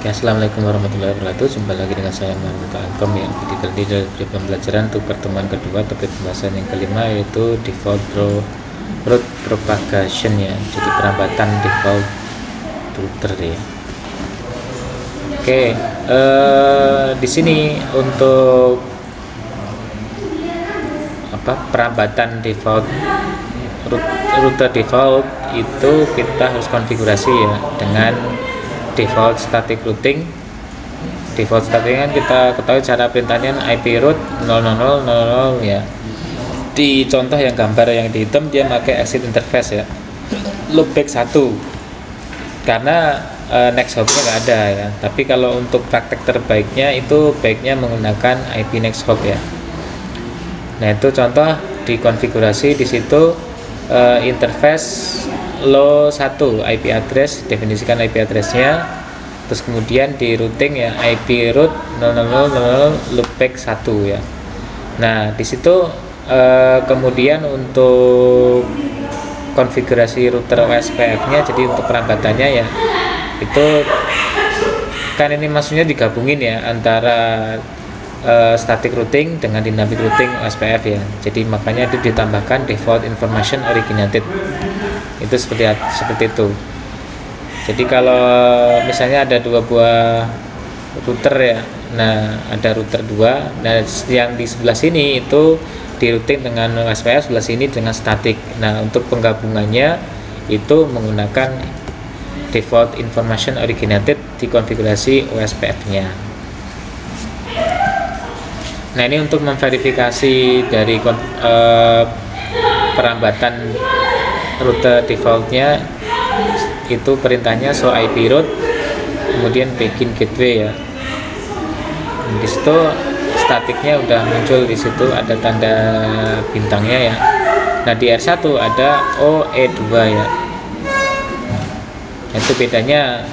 Oke, assalamualaikum warahmatullahi wabarakatuh. Jumpa lagi dengan saya Muhammad Alkom ya. Video kali ini dari pembelajaran untuk pertemuan kedua, topik pembahasan yang kelima yaitu default route propagation ya. Jadi perambatan default router ya. Oke, di sini untuk perambatan default router default itu kita harus konfigurasi ya dengan default static routing. Default static kan kita ketahui cara perintahnya IP route 00000 ya. Di contoh yang gambar yang di hitam dia pakai exit interface ya, loopback 1 karena next hopnya nggak ada ya. Tapi kalau untuk praktek terbaiknya itu baiknya menggunakan IP next hop ya. Nah itu contoh dikonfigurasi di situ interface low 1 IP address, definisikan IP addressnya, terus kemudian di routing ya IP route 00000 loopback 1 ya. Nah di situ kemudian untuk konfigurasi router OSPF nya, jadi untuk perambatannya ya itu kan ini maksudnya digabungin ya antara static routing dengan dynamic routing OSPF ya. Jadi makanya itu ditambahkan default information originated. Itu seperti itu. Jadi kalau misalnya ada dua buah router ya, nah ada router 2, nah yang di sebelah sini itu di routing dengan OSPF, sebelah sini dengan static. Nah untuk penggabungannya itu menggunakan default information originated di konfigurasi OSPF nya. Nah ini untuk memverifikasi dari perambatan rute defaultnya itu perintahnya show IP route kemudian begin gateway ya. Di situ statiknya udah muncul, di situ ada tanda bintangnya ya. Nah di R1 ada OE2 ya. Itu bedanya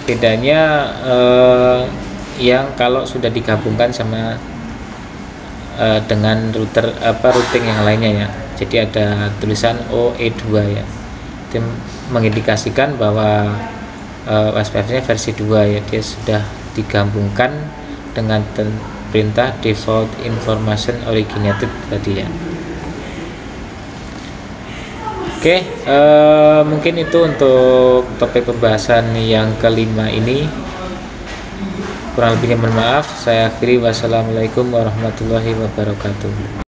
yang kalau sudah digabungkan sama dengan router routing yang lainnya ya. Jadi ada tulisan OE2 ya. Itu mengindikasikan bahwa OSPF-nya versi 2 ya, dia sudah digabungkan dengan perintah default information originated tadi ya. Oke, mungkin itu untuk topik pembahasan yang kelima ini. Kurang lebihnya mohon maaf. Saya akhiri, wassalamualaikum warahmatullahi wabarakatuh.